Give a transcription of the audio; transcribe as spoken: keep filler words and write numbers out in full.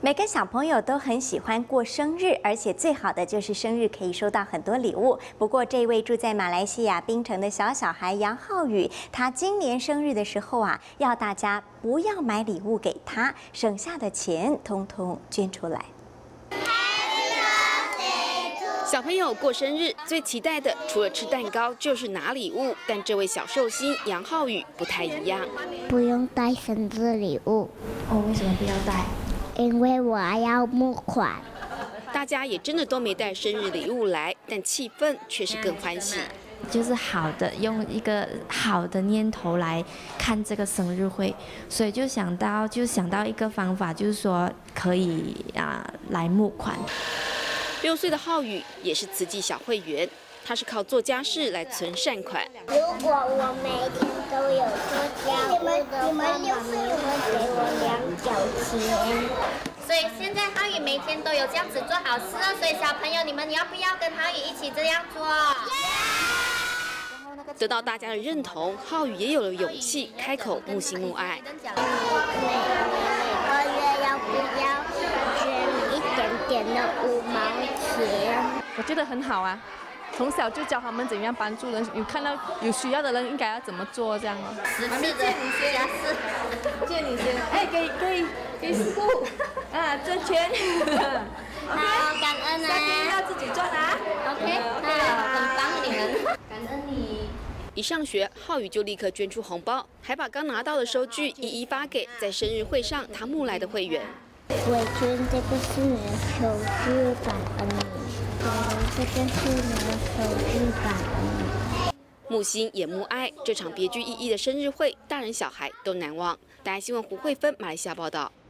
每个小朋友都很喜欢过生日，而且最好的就是生日可以收到很多礼物。不过，这位住在马来西亚槟城的小小孩杨浩宇，他今年生日的时候啊，要大家不要买礼物给他，省下的钱通通捐出来。 小朋友过生日最期待的，除了吃蛋糕，就是拿礼物。但这位小寿星杨浩宇不太一样， 不用带生日礼物。 哦，为什么不要带？ 因为我要募款。 大家也真的都没带生日礼物来，但气氛却是更欢喜。 就是好的，用一个好的念头来看这个生日会，所以就想到就想到一个方法，就是说可以啊、呃、来募款。 六岁的浩宇也是慈济小会员，他是靠做家事来存善款。 如果我每天都有做家务的话，妈咪会给我两角钱。 所以现在浩宇每天都有这样子做好事哦，所以小朋友你们要不要跟浩宇一起这样做？ 得到大家的认同，浩宇也有了勇气开口募心募爱。 每个月要不要捐一点点的五毛钱？ 我觉得很好啊，从小就教他们怎样帮助人，有看到有需要的人应该要怎么做，这样哦。 妈咪借你先，家事， 借你先，哎，给给给师傅啊，这钱。 好，感恩啊。 下天要自己赚啊。 OK， 好，很棒你们，感恩你。 一上学，浩宇就立刻捐出红包，还把刚拿到的收据一一发给在生日会上他募来的会员。 我捐这个是你的收据，感恩你；这个是你的收据，感恩你。 募心也募爱，这场别具意义的生日会，大人小孩都难忘。大爱新闻胡慧芬，马来西亚报道。